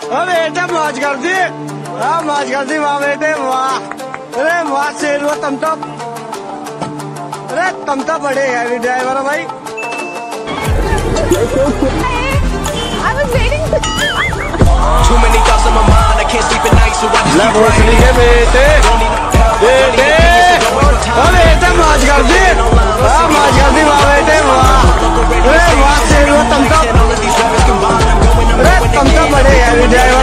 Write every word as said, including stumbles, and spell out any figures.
अब बेटा मौज कर दी। हाँ मौज कर दी वाह बेटे वाह। अरे वाह शेर हुआ तुम तो। अरे तुम तो बड़े हैवी ड्राइवर हो भाई। ना भोसड़ी के बेटे बेटे बेटे मौज कर दी। हाँ मौज कर दी वाह बेटे वाह। अरे वाह शेर हुआ तुम तो। अरे तुम तो बड़े हैवी ड्राइवर